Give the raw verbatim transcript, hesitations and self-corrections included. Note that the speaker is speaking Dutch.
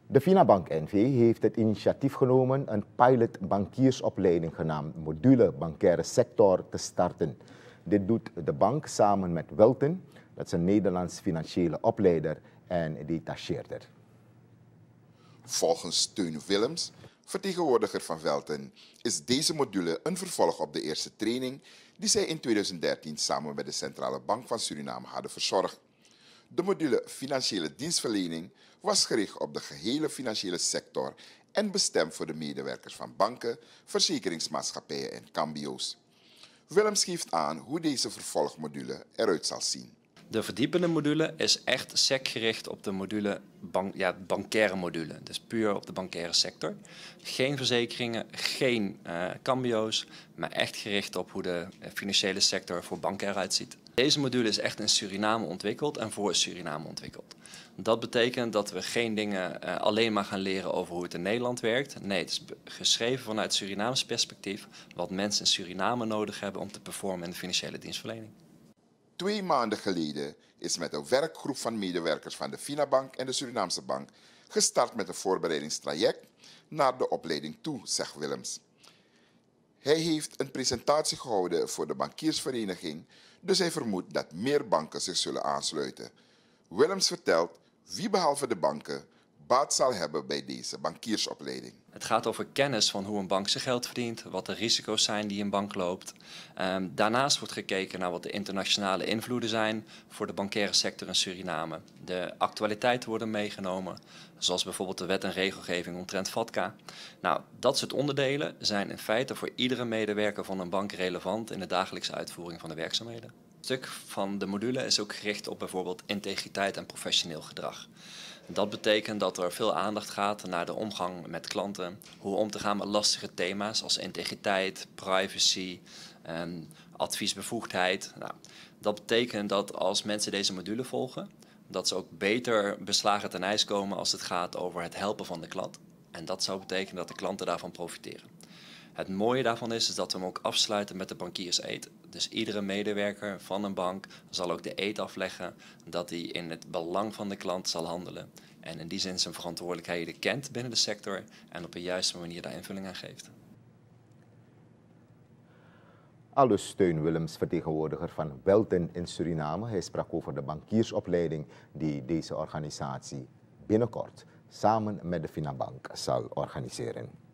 De Finabank N V heeft het initiatief genomen een pilot bankiersopleiding genaamd Module Bankaire Sector te starten. Dit doet de bank samen met Welten, dat is een Nederlands financiële opleider en detacheerder. Volgens Teun Willems, vertegenwoordiger van Welten, is deze module een vervolg op de eerste training die zij in tweeduizend dertien samen met de Centrale Bank van Suriname hadden verzorgd. De module Financiële dienstverlening was gericht op de gehele financiële sector en bestemd voor de medewerkers van banken, verzekeringsmaatschappijen en cambio's. Willems geeft aan hoe deze vervolgmodule eruit zal zien. De verdiepende module is echt secgericht op de module bank, ja, bankaire module. Dus puur op de bankaire sector. Geen verzekeringen, geen uh, cambio's, maar echt gericht op hoe de financiële sector voor banken eruit ziet. Deze module is echt in Suriname ontwikkeld en voor Suriname ontwikkeld. Dat betekent dat we geen dingen uh, alleen maar gaan leren over hoe het in Nederland werkt. Nee, het is geschreven vanuit Surinaams perspectief wat mensen in Suriname nodig hebben om te performen in de financiële dienstverlening. Twee maanden geleden is met een werkgroep van medewerkers van de Finabank en de Surinaamse Bank gestart met een voorbereidingstraject naar de opleiding toe, zegt Willems. Hij heeft een presentatie gehouden voor de bankiersvereniging, dus hij vermoedt dat meer banken zich zullen aansluiten. Willems vertelt wie behalve de banken baat zal hebben bij deze bankiersopleiding. Het gaat over kennis van hoe een bank zijn geld verdient, wat de risico's zijn die een bank loopt. Um, daarnaast wordt gekeken naar wat de internationale invloeden zijn voor de bankaire sector in Suriname. De actualiteiten worden meegenomen, zoals bijvoorbeeld de wet en regelgeving omtrent FATCA. Nou, dat soort onderdelen zijn in feite voor iedere medewerker van een bank relevant in de dagelijkse uitvoering van de werkzaamheden. Een stuk van de module is ook gericht op bijvoorbeeld integriteit en professioneel gedrag. Dat betekent dat er veel aandacht gaat naar de omgang met klanten, hoe om te gaan met lastige thema's als integriteit, privacy, en adviesbevoegdheid. Nou, dat betekent dat als mensen deze module volgen, dat ze ook beter beslagen ten ijs komen als het gaat over het helpen van de klant. En dat zou betekenen dat de klanten daarvan profiteren. Het mooie daarvan is, is dat we hem ook afsluiten met de bankierseed. Dus iedere medewerker van een bank zal ook de eed afleggen dat hij in het belang van de klant zal handelen. En in die zin zijn verantwoordelijkheden kent binnen de sector en op een juiste manier daar invulling aan geeft. Aldus Teun Willems, vertegenwoordiger van Welten in Suriname. Hij sprak over de bankiersopleiding die deze organisatie binnenkort samen met de Finabank zal organiseren.